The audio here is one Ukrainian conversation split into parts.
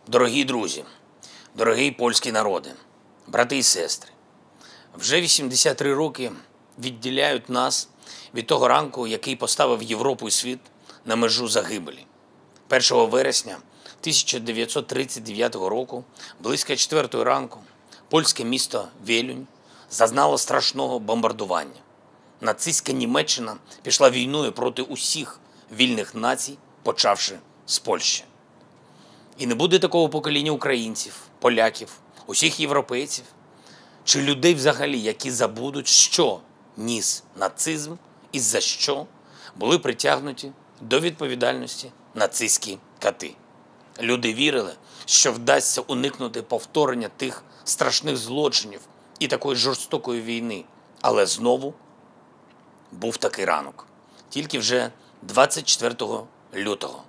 Дорогі друзі, дорогий польський народи, брати і сестри, вже 83 роки відділяють нас від того ранку, який поставив Європу і світ на межу загибелі. 1 вересня 1939 року, близько 4 ранку, польське місто Вєлюнь зазнало страшного бомбардування. Нацистська Німеччина пішла війною проти усіх вільних націй, почавши з Польщі. І не буде такого покоління українців, поляків, усіх європейців чи людей взагалі, які забудуть, що ніс нацизм і за що були притягнуті до відповідальності нацистські кати. Люди вірили, що вдасться уникнути повторення тих страшних злочинів і такої жорстокої війни. Але знову був такий ранок. Тільки вже 24 лютого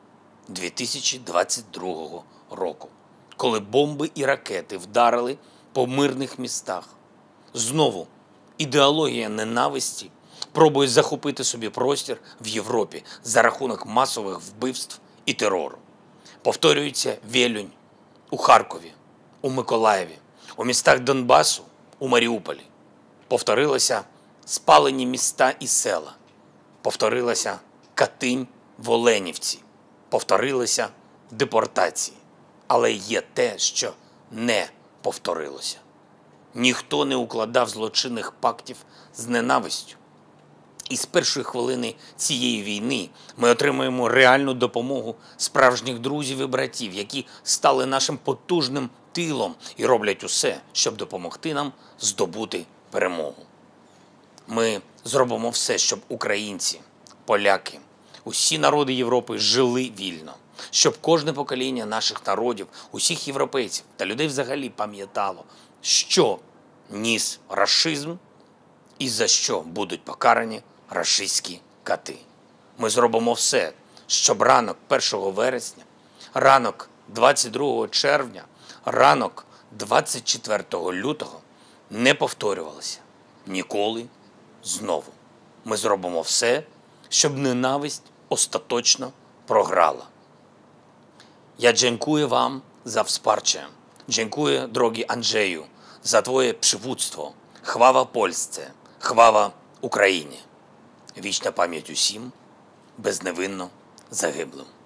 2022 року, коли бомби і ракети вдарили по мирних містах. Знову ідеологія ненависті пробує захопити собі простір в Європі за рахунок масових вбивств і терору. Повторюється Вєлюнь у Харкові, у Миколаєві, у містах Донбасу, у Маріуполі. Повторилося спалені міста і села. Повторилася Катинь в Оленівці. Повторилися депортації. Але є те, що не повторилося. Ніхто не укладав злочинних пактів з ненавистю. І з першої хвилини цієї війни ми отримуємо реальну допомогу справжніх друзів і братів, які стали нашим потужним тилом і роблять усе, щоб допомогти нам здобути перемогу. Ми зробимо все, щоб українці, поляки, усі народи Європи жили вільно, щоб кожне покоління наших народів, усіх європейців та людей взагалі пам'ятало, що ніс рашизм і за що будуть покарані рашистські кати. Ми зробимо все, щоб ранок 1 вересня, ранок 22 червня, ранок 24 лютого не повторювалося ніколи знову. Ми зробимо все, щоб ненависть остаточно програла. Я dziękuję wam za wsparcie. Dziękuję, drogi Andrzeju, za twoje przywództwo. Chwała Polsce, chwała Україні. Вічна пам'ять усім безневинно загиблим.